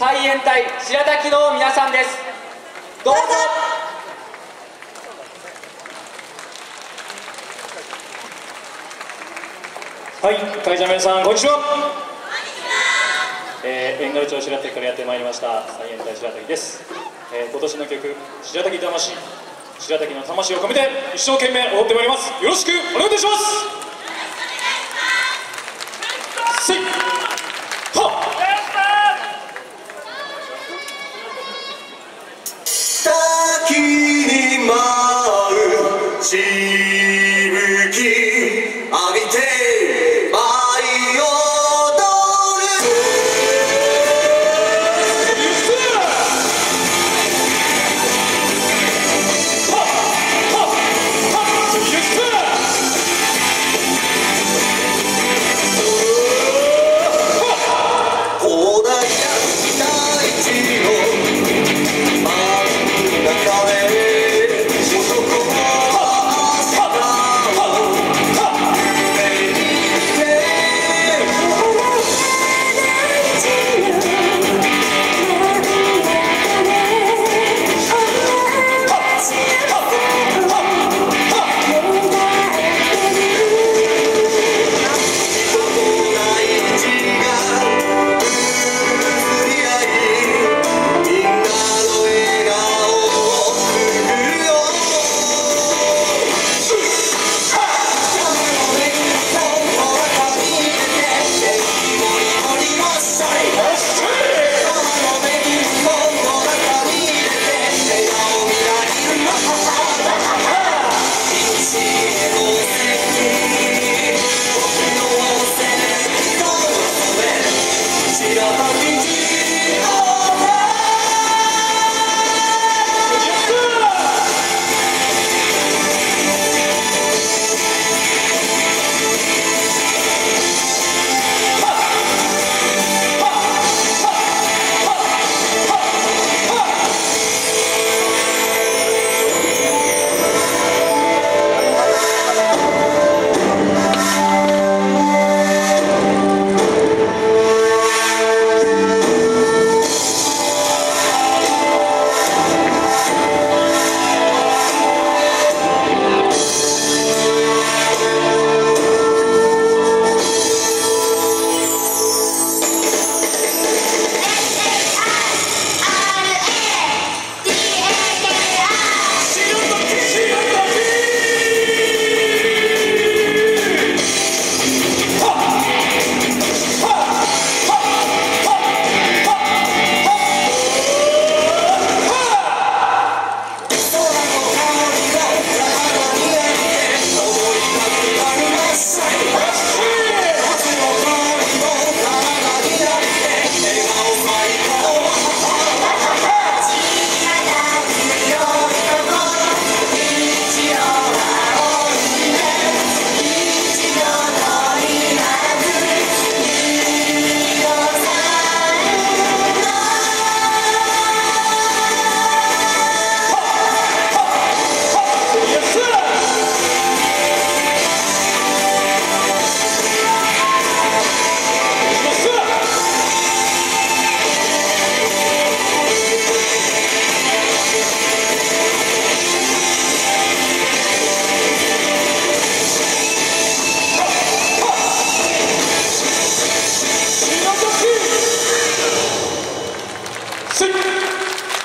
菜園隊白滝の皆さんです。どうぞ。 はい、会社の皆さん、こんにちは。遠軽町白滝からやってまいりました菜園隊白滝です。今年の曲「白滝魂」、白滝の魂を込めて一生懸命踊ってまいります。よろしくお願いいたします。せいはっ滝に舞うしぶき浴びて舞い踊る。広大な大地の真ん中で男は朝を夢見て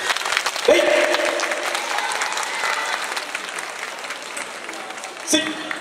せい